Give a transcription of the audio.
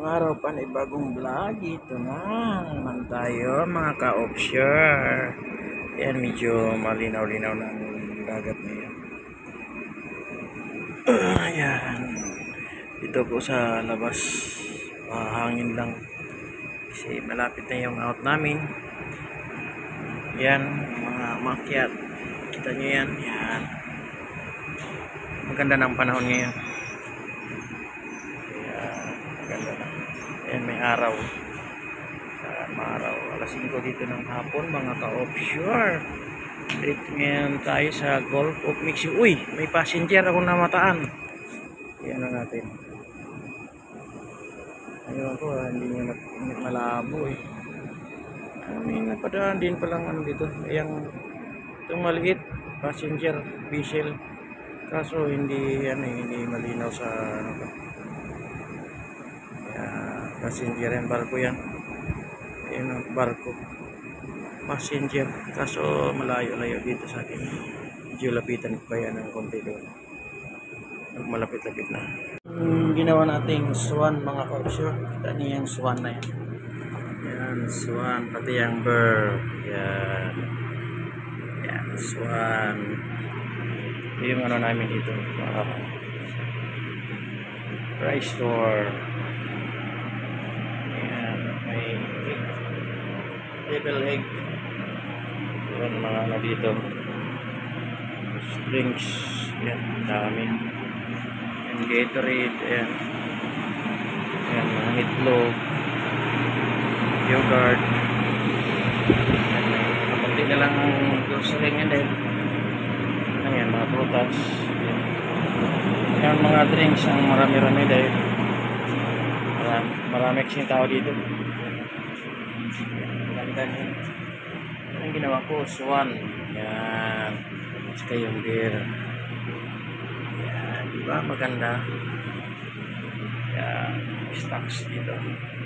Araw panibagong vlog. Ito na naman tayo mga ka-offshore. Yan, medyo malinaw-linaw ng dagat ngayon. Ayan. Dito po sa labas, hangin lang. Kasi malapit na yung out namin. Yan, mga makyat. Kita nyo yan. Yan. Maganda ng panahon ngayon. Maganda na. Ayan, may araw. Maaraw. Alas 5 dito ng hapon, mga ka-offshore. Dito ngayon tayo sa Gulf of Mexico. Uy, may passenger akong namataan. Ayan na natin. Ayun ko, hindi niya malabo eh. May napadaan din palang ano dito. Ayan, itong maliit, passenger vessel. Kaso hindi malinaw sa ano ba. Passenger yan, barko yan. Ayan ang barko, passenger, kaso malayo-layo dito sa akin. Medyo lapitan pa yan ng konti doon. Malapit-lapit na. Ginawa nating swan, mga ka-offshore. Kita niyo yung swan na yan. Yan, swan, pati yung bird. Yan. Yan, swan. Ito yung ano namin dito. Rice store. Devil egg. Yan, mga ano dito. Drinks. Yan, dami. Yan, Gatorade. Yan. Yan, mga itlog. Yogurt. Yan, kapunti na lang grocery nga dahil. Yan, mga prutas. Yan. Yan, mga drinks. Ang marami-rami dahil. Marami kasing tao dito. Yan ang ginawa ko, swan. Yan, saka yung beer. Yan, diba maganda? Yan, stocks dito.